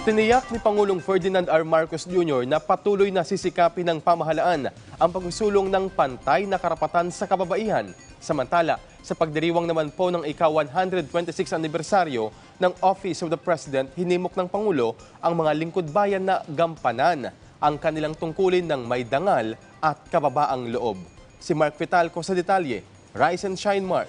Tiniyak ni Pangulong Ferdinand R. Marcos Jr. na patuloy na sisikapin ng pamahalaan ang pagsusulong ng pantay na karapatan sa kababaihan. Samantala, sa pagdiriwang naman po ng ika-126 anibersaryo ng Office of the President, hinimok ng Pangulo ang mga lingkod bayan na gampanan ang kanilang tungkulin ng may dangal at kababaang loob. Si Mark Vitalco sa detalye. Rise and Shine, Mark.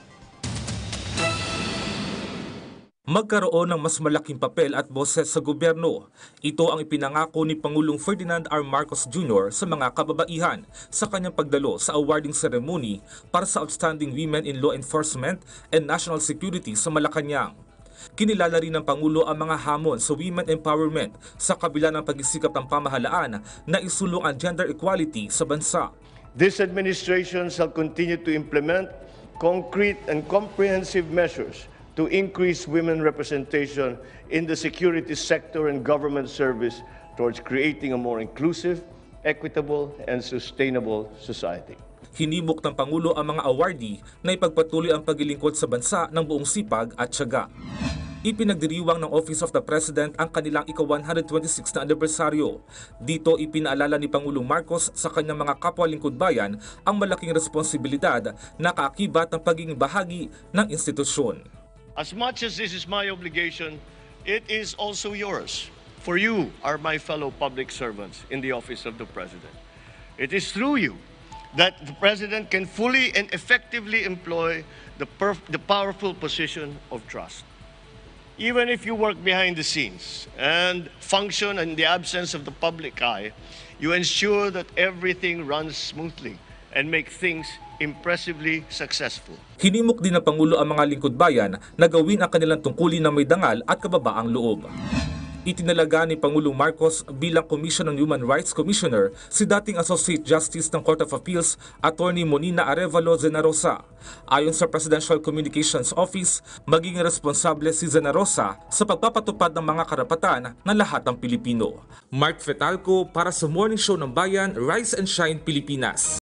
Magkaroon ng mas malaking papel at boses sa gobyerno. Ito ang ipinangako ni Pangulong Ferdinand R. Marcos Jr. sa mga kababaihan sa kanyang pagdalo sa awarding ceremony para sa Outstanding Women in Law Enforcement and National Security sa Malacanang. Kinilala rin ng Pangulo ang mga hamon sa women empowerment sa kabila ng pagsisikap ng pamahalaan na isulong ang gender equality sa bansa. This administration shall continue to implement concrete and comprehensive measures to increase women representation in the security sector and government service towards creating a more inclusive, equitable, and sustainable society. Hinimok ng Pangulo ang mga awardee na ipagpatuloy ang paglilingkod sa bansa ng buong sipag at tiyaga. Ipinagdiriwang ng Office of the President ang kanilang ika-126 na anibersaryo. Dito ipinaalala ni Pangulong Marcos sa kanyang mga kapwa lingkod bayan ang malaking responsibilidad na kaakibat ng pagiging bahagi ng institusyon. As much as this is my obligation, it is also yours. For you are my fellow public servants in the Office of the President. It is through you that the President can fully and effectively employ the powerful position of trust. Even if you work behind the scenes and function in the absence of the public eye, you ensure that everything runs smoothly and make things impressively successful. Hinimok din ng Pangulo ang mga lingkod bayan na gawin ang kanilang tungkulin na may dangal at kababaang loob. Itinalaga ni Pangulong Marcos bilang Commission on Human Rights Commissioner si dating Associate Justice ng Court of Appeals, Attorney Monina Arevalo Zenarosa. Ayon sa Presidential Communications Office, magiging responsable si Zenarosa sa pagpapatupad ng mga karapatan ng lahat ng Pilipino. Mark Vitalco para sa Morning Show ng Bayan, Rise and Shine Pilipinas.